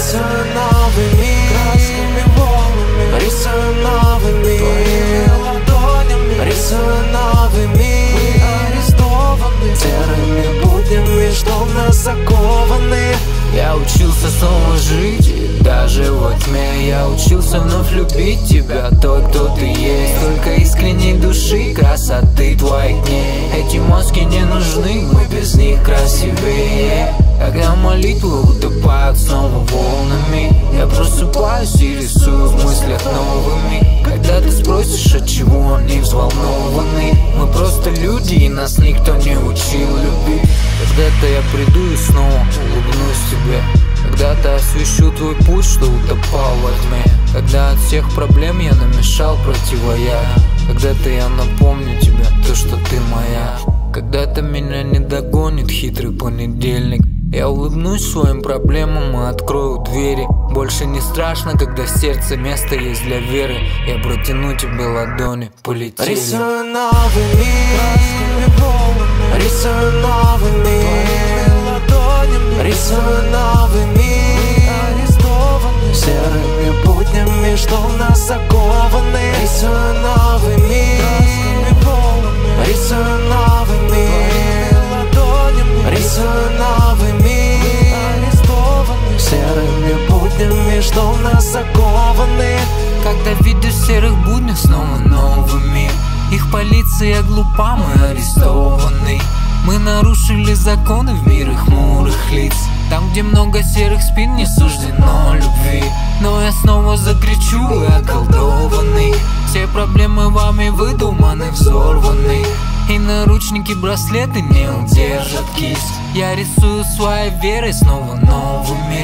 Рисую новый мир красками волнами, рисую новый мир твоими ладонями, рисую новый мир. Мы арестованы серыми буднями, что в нас закованы. Я учился снова жить, и даже во тьме я учился вновь любить тебя, той, кто ты есть. Только искренней души, красоты твоих дней. Эти маски не нужны, мы без них красивее. Когда молитвы утопают снова волнами, я просыпаюсь и рисую в мыслях новыми. Когда ты спросишь, от чего они взволнованы, мы просто люди, и нас никто не учил любить. Когда-то я приду и снова улыбнусь тебе. Когда-то освещу твой путь, что утопал во тьме. Когда от всех проблем я намешал противояд. Когда-то я напомню тебе то, что ты моя. Когда-то меня не догонит хитрый понедельник. Я улыбнусь своим проблемам и открою двери. Больше не страшно, когда в сердце место есть для веры. Я протяну тебе ладони, полетели. Рисую новый мир красками волнами, рисую новый мир ладонями, рисую новый мир. Арестованы серыми буднями, что в нас закованы. Рисую новый мир красками волнами, рисую новый мир ладонями, рисую новый мир. Арестованы серыми буднями, что в нас закованы. Когда видишь серых буднях снова новый мир. Их полиция глупа, мы арестованы. Мы нарушили законы в мир их хмурых лиц. Там, где много серых спин, не суждено любви. Но я снова закричу, вы околдованы. Все проблемы вами выдуманы, взорваны. И наручники, браслеты не удержат кисть. Я рисую своей верой снова новый мир.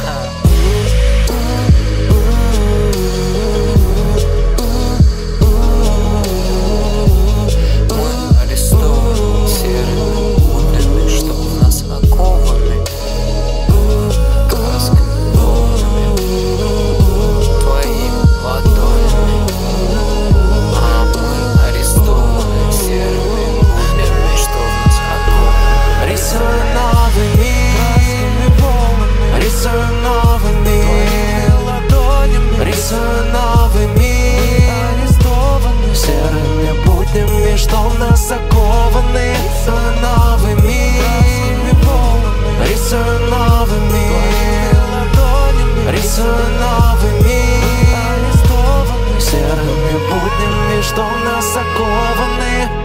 Что в нас закованы. Рисую новый мир, рисую новый мир ладонями, рисую новый мир. Серыми буднями, что в нас закованы.